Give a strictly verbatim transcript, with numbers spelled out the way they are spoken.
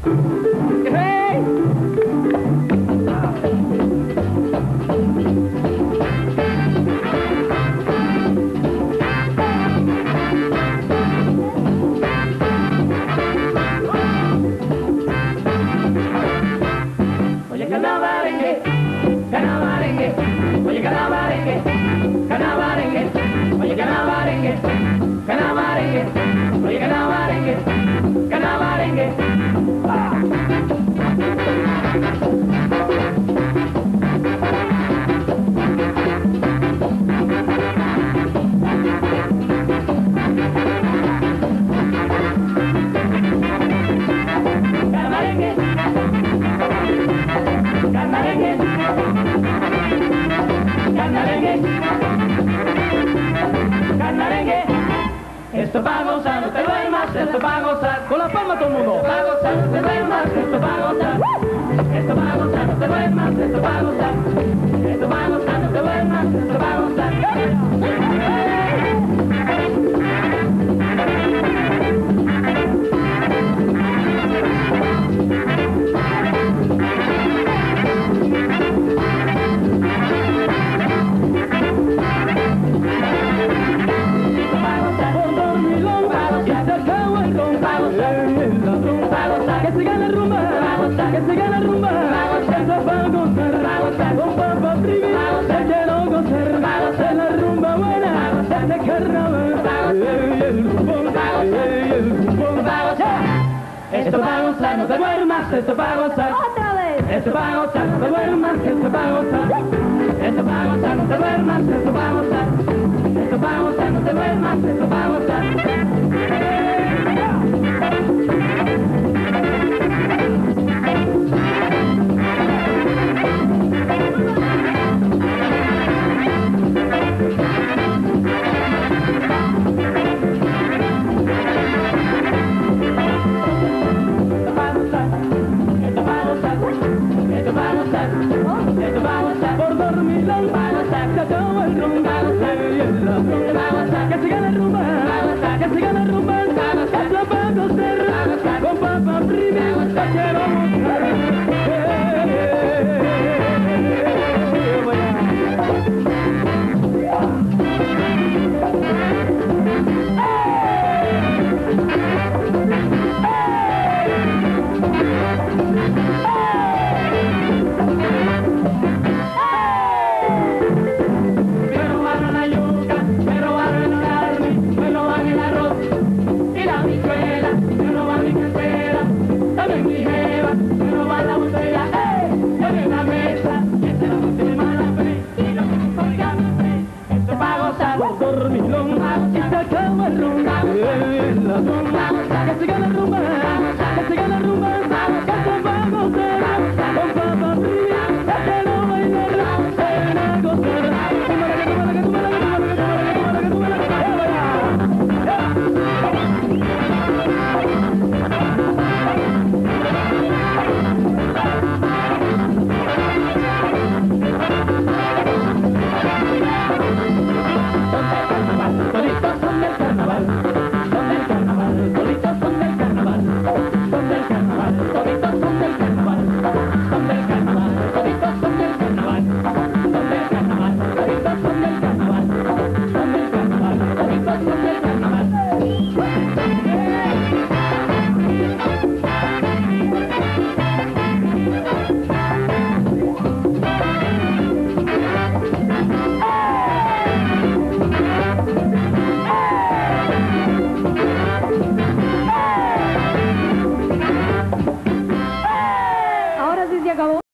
¡Hey! Oye, canabarengue, canabarengue, oye, canabarengue, canabarengue, oye, canabarengue, canabarengue, oye, canabarengue, canabarengue. ¡Ah! Canabarengue, canabarengue, canabarengue, canabarengue. Esto pa' gozar, no te duermas, esto pa' gozar. Con la palma todo el mundo. Esto pa' gozar, no te duermas, esto pa' gozar. Esto pa' gozar, no te duermas, esto pa' gozar. Esto pa' gozar, no te duermas, esto pa' gozar. Que siga la rumba, que siga la rumba, esto pa' gozar, con papá primi, te quiero gozar, de la rumba buena, de este carnaval, y el rumbón, y el rumbón. Esto pa' gozar, no te duermas, esto pa' gozar, ¡Otra vez! esto pa' gozar, no te duermas, esto pa' gozar, esto pa' gozar, no te duermas, esto pa' gozar, esto pa' gozar, no te duermas, esto pa' gozar. Por dormir la se acabó el rumba, que siga la rumba, que siga la rumba, esto pa' gozar, con papá primi, te quiero gozar. Mi jeva,